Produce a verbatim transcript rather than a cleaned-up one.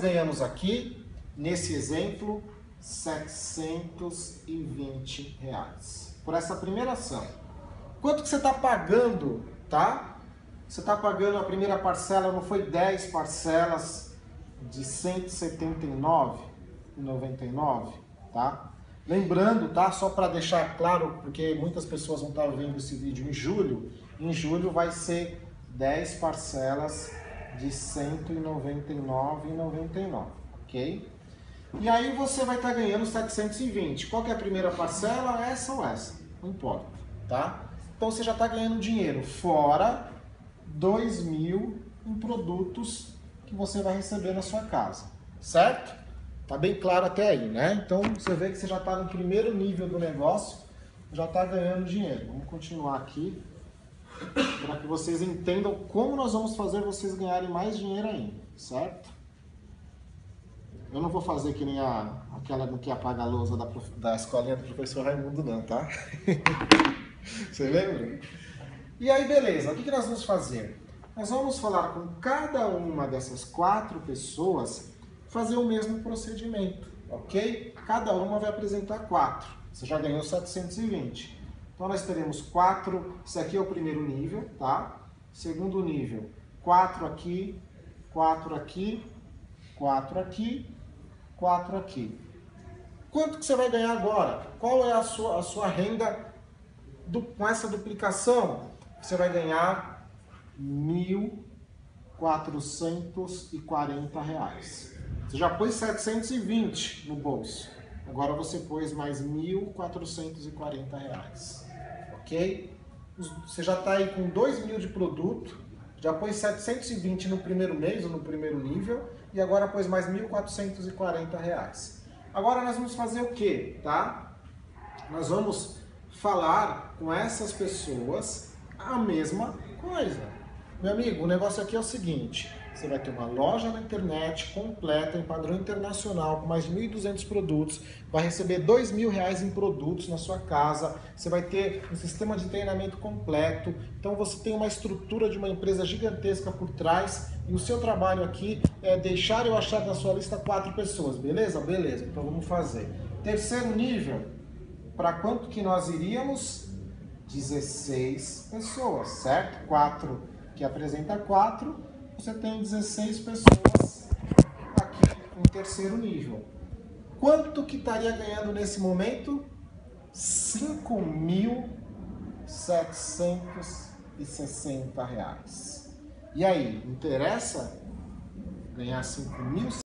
ganhamos aqui, nesse exemplo, setecentos e vinte reais por essa primeira ação. Quanto que você está pagando, tá? Você está pagando a primeira parcela, não foi dez parcelas de cento e setenta e nove reais e noventa e nove centavos, tá? Lembrando, tá? Só para deixar claro, porque muitas pessoas vão estar vendo esse vídeo em julho, em julho vai ser dez parcelas de cento e noventa e nove reais e noventa e nove centavos, ok? E aí você vai estar ganhando setecentos e vinte. Qual que é a primeira parcela? Essa ou essa? Não importa, tá? Então você já está ganhando dinheiro, fora dois mil em produtos que você vai receber na sua casa, certo? Tá bem claro até aí, né? Então você vê que você já está no primeiro nível do negócio, já está ganhando dinheiro. Vamos continuar aqui para que vocês entendam como nós vamos fazer vocês ganharem mais dinheiro ainda, certo? Eu não vou fazer que nem a, aquela que apaga a lousa da, prof, da escolinha do professor Raimundo não, tá? Você lembra? E aí, beleza, o que, que nós vamos fazer? Nós vamos falar com cada uma dessas quatro pessoas, fazer o mesmo procedimento, ok? Cada uma vai apresentar quatro. Você já ganhou setecentos e vinte. Então nós teremos quatro, esse aqui é o primeiro nível, tá? Segundo nível, quatro aqui, quatro aqui, quatro aqui, quatro aqui. Quanto que você vai ganhar agora? Qual é a sua, a sua renda do, com essa duplicação? Você vai ganhar mil quatrocentos e quarenta reais. Você já pôs setecentos e vinte no bolso. Agora você pôs mais mil quatrocentos e quarenta reais. Ok? Você já está aí com dois mil de produto. Já pôs setecentos e vinte no primeiro mês, ou no primeiro nível. E agora pôs mais mil quatrocentos e quarenta reais. Agora nós vamos fazer o quê? Tá? Nós vamos falar com essas pessoas a mesma coisa. Meu amigo, o negócio aqui é o seguinte, você vai ter uma loja na internet completa, em padrão internacional, com mais de mil e duzentos produtos, vai receber dois mil reais em produtos na sua casa, você vai ter um sistema de treinamento completo, então você tem uma estrutura de uma empresa gigantesca por trás, e o seu trabalho aqui é deixar eu achar na sua lista quatro pessoas, beleza? Beleza, então vamos fazer. Terceiro nível, para quanto que nós iríamos? dezesseis pessoas, certo? quatro que apresenta quatro, você tem dezesseis pessoas aqui em terceiro nível. Quanto que estaria ganhando nesse momento? cinco mil setecentos e sessenta reais. E aí, interessa ganhar cinco mil?